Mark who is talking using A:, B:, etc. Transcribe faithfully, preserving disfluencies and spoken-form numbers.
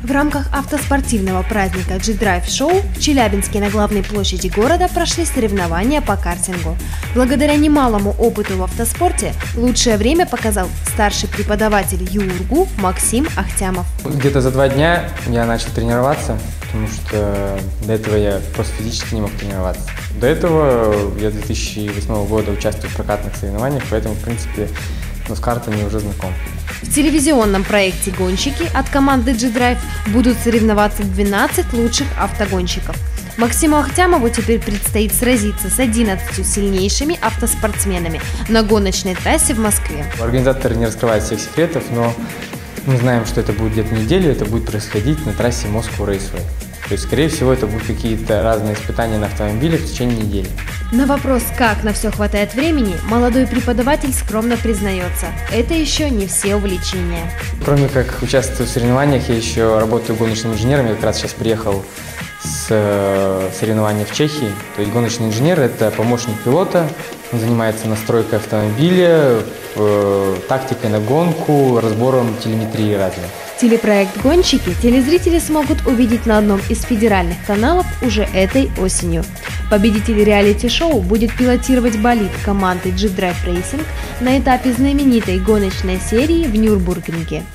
A: В рамках автоспортивного праздника G-Drive Show в Челябинске на главной площади города прошли соревнования по картингу. Благодаря немалому опыту в автоспорте лучшее время показал старший преподаватель ЮРГУ Максим Ахтямов.
B: Где-то за два дня я начал тренироваться, потому что до этого я просто физически не мог тренироваться. До этого я с две тысячи восьмого года участвую в прокатных соревнованиях, поэтому, в принципе, ну, с картами уже знаком.
A: В телевизионном проекте «Гонщики» от команды G-Drive будут соревноваться двенадцать лучших автогонщиков. Максиму Ахтямову теперь предстоит сразиться с одиннадцатью сильнейшими автоспортсменами на гоночной трассе в Москве.
B: Организаторы не раскрывают всех секретов, но мы знаем, что это будет где-то неделю, это будет происходить на трассе Moscow Raceway. То есть, скорее всего, это будут какие-то разные испытания на автомобиле в течение недели.
A: На вопрос, как на все хватает времени, молодой преподаватель скромно признается, это еще не все увлечения.
B: Кроме как участвовать в соревнованиях, я еще работаю гоночным инженером. Я как раз сейчас приехал с соревнований в Чехии. То есть гоночный инженер – это помощник пилота, он занимается настройкой автомобиля, тактикой на гонку, разбором телеметрии разной.
A: Телепроект «Гонщики» телезрители смогут увидеть на одном из федеральных каналов уже этой осенью. Победитель реалити-шоу будет пилотировать болид команды G-Drive Racing на этапе знаменитой гоночной серии в Нюрбургринге.